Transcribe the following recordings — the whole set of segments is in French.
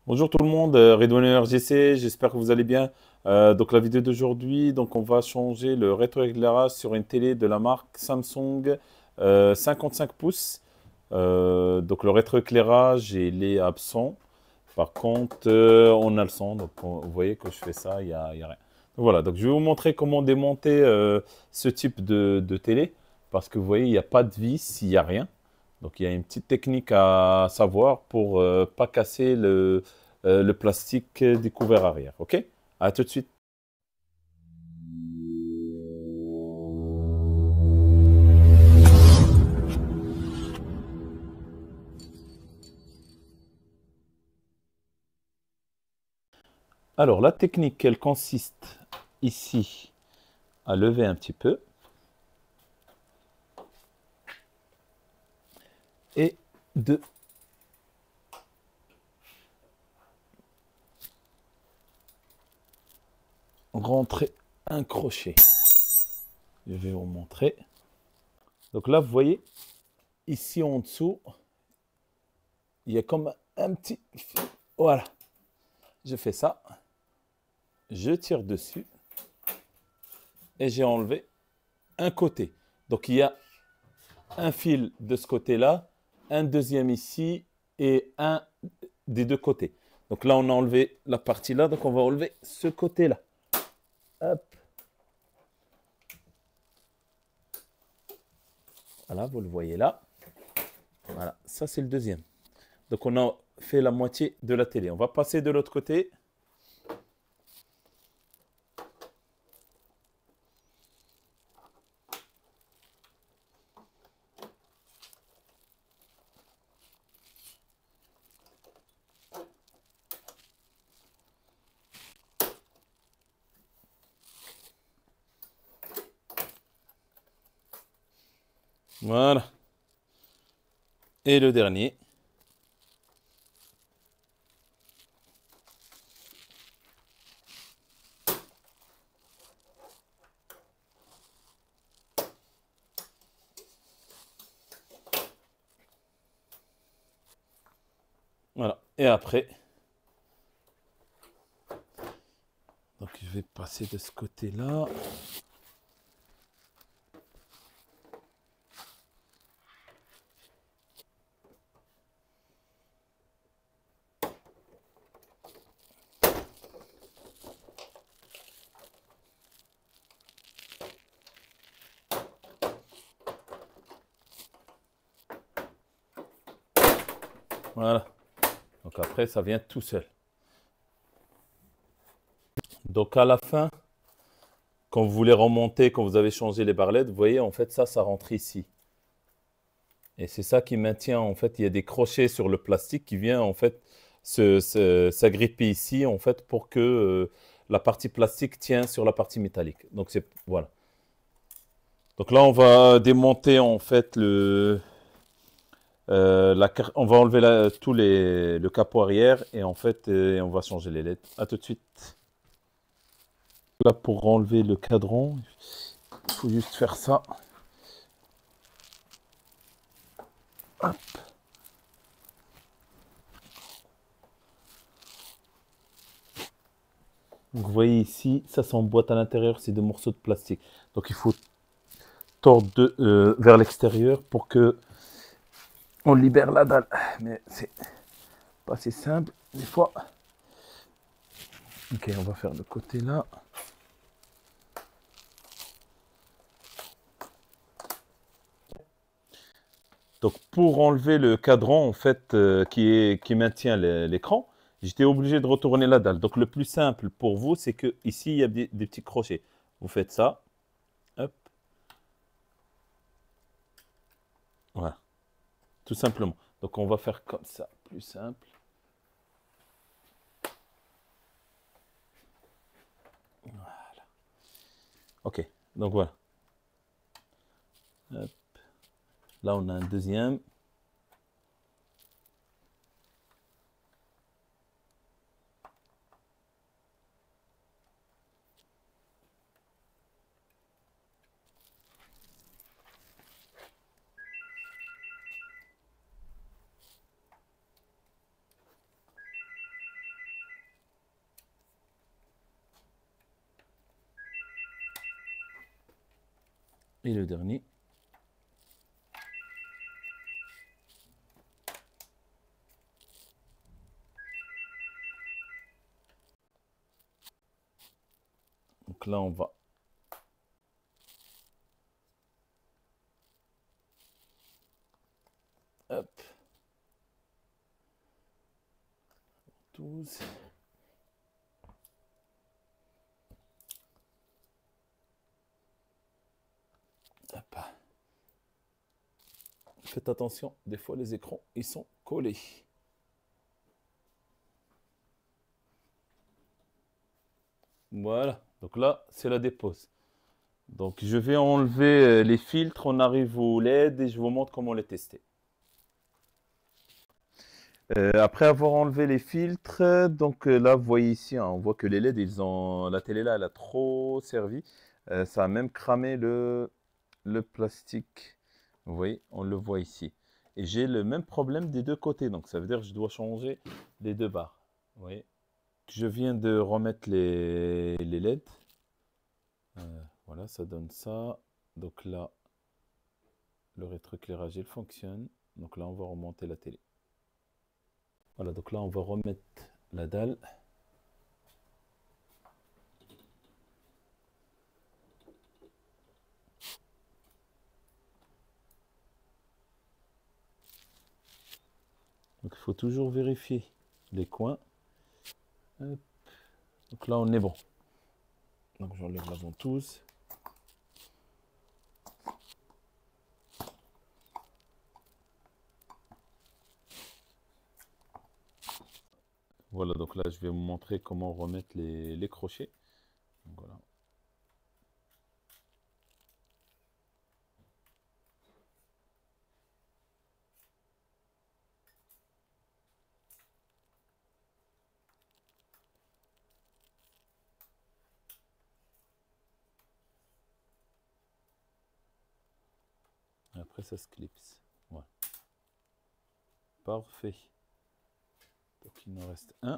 Bonjour tout le monde, Redouane RGC, j'espère que vous allez bien. Donc la vidéo d'aujourd'hui, donc on va changer le rétroéclairage sur une télé de la marque Samsung 55 pouces. Donc le rétroéclairage il est absent. Par contre, on a le son. Donc vous voyez que je fais ça, il y a rien. Donc voilà, donc je vais vous montrer comment démonter ce type de télé. Parce que vous voyez, il n'y a pas de vis, il n'y a rien. Donc il y a une petite technique à savoir pour pas casser le plastique des couverts arrière. OK? À tout de suite. Alors la technique, elle consiste ici à lever un petit peu et de rentrer un crochet. Je vais vous montrer. Donc là, vous voyez, ici en dessous, il y a comme un petit fil. Voilà, je fais ça. Je tire dessus et j'ai enlevé un côté. Donc il y a un fil de ce côté-là, un deuxième ici et un des deux côtés. Donc là, on a enlevé la partie là, donc on va enlever ce côté-là. Hop. Voilà, vous le voyez là. Voilà, ça c'est le deuxième. Donc on a fait la moitié de la télé. On va passer de l'autre côté. Voilà. Et le dernier. Voilà. Et après, donc je vais passer de ce côté-là. Voilà. Donc après, ça vient tout seul. Donc à la fin, quand vous voulez remonter, quand vous avez changé les barrettes, vous voyez, en fait, ça rentre ici. Et c'est ça qui maintient, en fait, il y a des crochets sur le plastique qui vient, en fait, s'agripper ici, en fait, pour que la partie plastique tient sur la partie métallique. Donc, c'est, voilà. Donc là, on va démonter, en fait, on va enlever le capot arrière et, en fait, on va changer les LED. À tout de suite. Là, pour enlever le cadran, il faut juste faire ça. Hop. Donc, vous voyez ici, ça s'emboîte à l'intérieur, c'est des morceaux de plastique. Donc il faut tordre vers l'extérieur pour que on libère la dalle. Mais c'est pas si simple des fois. Ok, on va faire le côté là. Donc pour enlever le cadran en fait qui maintient l'écran, j'étais obligé de retourner la dalle. Donc le plus simple pour vous, c'est que ici il y a des petits crochets. Vous faites ça, hop, voilà, tout simplement. Donc on va faire comme ça, plus simple. Ok, donc voilà. Hop. Là on a un deuxième. Et le dernier. Donc là, on va hop, 12. Hop. Faites attention, des fois les écrans, ils sont collés. Voilà, donc là, c'est la dépose. Donc je vais enlever les filtres, on arrive au LED et je vous montre comment les tester. Après avoir enlevé les filtres, donc là, vous voyez ici, hein, on voit que les LED, la télé là, elle a trop servi. Ça a même cramé le plastique. Vous voyez, on le voit ici. Et j'ai le même problème des deux côtés, donc ça veut dire que je dois changer les deux barres. Vous voyez, je viens de remettre les LED. Voilà, ça donne ça. Donc là, le rétroéclairage, il fonctionne. Donc là, on va remonter la télé. Voilà, donc là, on va remettre la dalle. Donc il faut toujours vérifier les coins. Hop. Donc là, on est bon. Donc j'enlève la ventouse. Voilà, donc là, je vais vous montrer comment remettre les crochets. Donc, voilà. Et après, ça se clipse. Voilà. Parfait. Donc il nous reste un.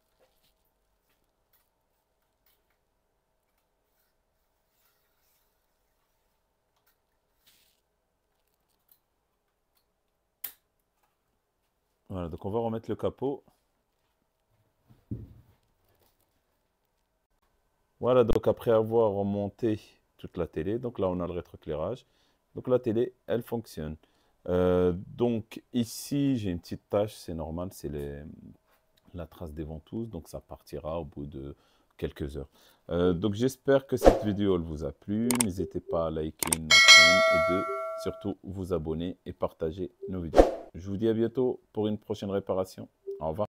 Voilà, donc on va remettre le capot. Voilà, donc après avoir remonté toute la télé, donc là on a le rétroéclairage. Donc la télé, elle fonctionne. Donc ici, j'ai une petite tache, c'est normal, c'est la trace des ventouses, donc ça partira au bout de quelques heures. Donc j'espère que cette vidéo elle vous a plu. N'hésitez pas à liker notre chaîne et de surtout vous abonner et partager nos vidéos. Je vous dis à bientôt pour une prochaine réparation. Au revoir.